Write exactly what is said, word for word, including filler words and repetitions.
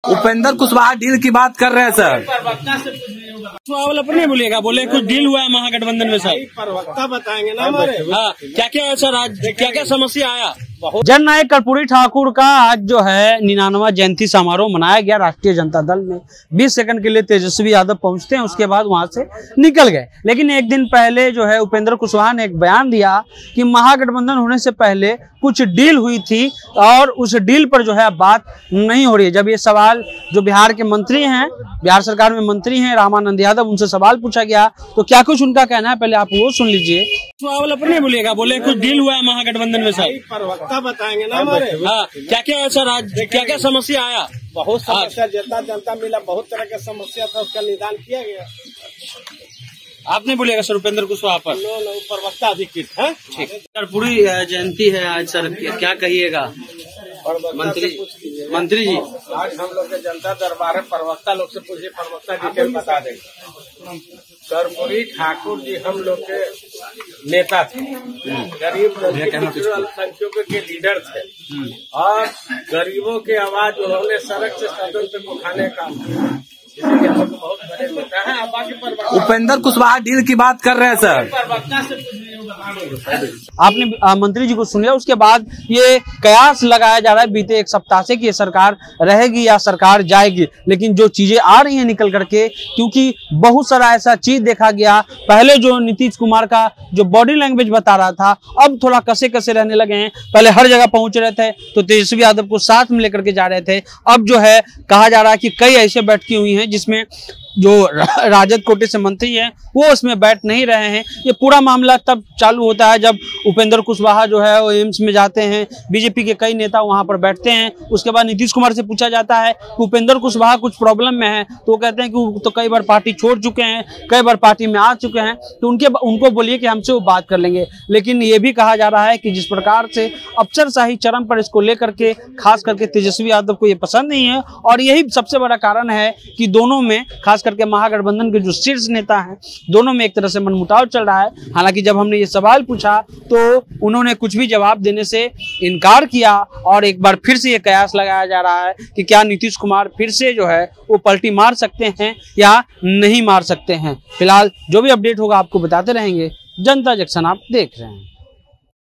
Upendra Kushwaha deal की बात कर रहे हैं सर। कुशवाहा अपने बोलिएगा, बोले कुछ डील हुआ है महागठबंधन में सर। प्रवक्ता बताएंगे ना हमारे। हाँ, क्या क्या है सर, आज क्या क्या समस्या आया? जननायक कर्पूरी ठाकुर का आज जो है निन्यानवा जयंती समारोह मनाया गया राष्ट्रीय जनता दल में। बीस सेकंड के लिए तेजस्वी यादव पहुंचते हैं, उसके बाद वहां से निकल गए। लेकिन एक दिन पहले जो है उपेंद्र कुशवाहा ने एक बयान दिया कि महागठबंधन होने से पहले कुछ डील हुई थी और उस डील पर जो है बात नहीं हो रही है। जब ये सवाल जो बिहार के मंत्री हैं, बिहार सरकार में मंत्री हैं रामानंद यादव, उनसे सवाल पूछा गया तो क्या कुछ उनका कहना है, पहले आप वो सुन लीजिए। कुशवाहा अपने बोलिएगा, बोले कुछ डील हुआ है महागठबंधन में सर। प्रवक्ता बताएंगे ना हमारे। हाँ, क्या क्या है सर, आज क्या क्या समस्या आया? बहुत समस्या, जनता जनता मिला, बहुत तरह की समस्या था, उसका निदान किया गया। आपने बोलिएगा सर उपेंद्र कुशवाहा पर? नो नो, प्रवक्ता अधिकृत है। कर्पूरी जयंती है आज सर, क्या कहिएगा? मंत्री मंत्री जी, आज हम लोग के जनता दरबार है, प्रवक्ता लोग से पूछिए, प्रवक्ता डिटेल बता देंगे। कर्पूरी ठाकुर जी हम लोग के नेता थे, गरीब अल्पसंख्यकों के लीडर थे और गरीबों की आवाज उन्होंने सड़क से सदन तक उठाने का बहुत बड़े नेता है। उपेंद्र कुशवाहा डील की बात कर रहे हैं सर। आपने मंत्री जी को सुन लिया, उसके बाद ये कयास लगाया जा रहा है बीते एक सप्ताह से कि ये सरकार रहेगी या सरकार जाएगी। लेकिन जो चीजें आ रही हैं निकल करके, क्योंकि बहुत सारा ऐसा चीज देखा गया, पहले जो नीतीश कुमार का जो बॉडी लैंग्वेज बता रहा था, अब थोड़ा कसे कसे रहने लगे हैं। पहले हर जगह पहुंच रहे थे तो तेजस्वी यादव को साथ में लेकर के जा रहे थे, अब जो है कहा जा रहा है कि कई ऐसे बैठकें हुई हैं जिसमें जो राजद कोटे से मंत्री हैं वो उसमें बैठ नहीं रहे हैं। ये पूरा मामला तब चालू होता है जब उपेंद्र कुशवाहा जो है वो एम्स में जाते हैं, बीजेपी के कई नेता वहां पर बैठते हैं। उसके बाद नीतीश कुमार से पूछा जाता है कि उपेंद्र कुशवाहा कुछ प्रॉब्लम में है, तो वो कहते हैं कि वो तो कई बार पार्टी छोड़ चुके हैं, कई बार पार्टी में आ चुके हैं, तो उनके उनको बोलिए कि हमसे वो बात कर लेंगे। लेकिन ये भी कहा जा रहा है कि जिस प्रकार से अफसरशाही चरम पर इसको लेकर के खास करके तेजस्वी यादव को ये पसंद नहीं है, और यही सबसे बड़ा कारण है कि दोनों में खास करके महागठबंधन के जो शीर्ष नेता हैं दोनों में एक तरह से मनमुटाव चल रहा है। हालांकि जब हमने ये सवाल पूछा तो उन्होंने कुछ भी जवाब देने से इनकार किया और एक बार फिर से ये कयास लगाया जा रहा है कि क्या नीतीश कुमार फिर से जो है वो पलटी मार सकते हैं या नहीं मार सकते हैं। फिलहाल जो भी अपडेट होगा आपको बताते रहेंगे। जनता जंक्शन आप देख रहे हैं।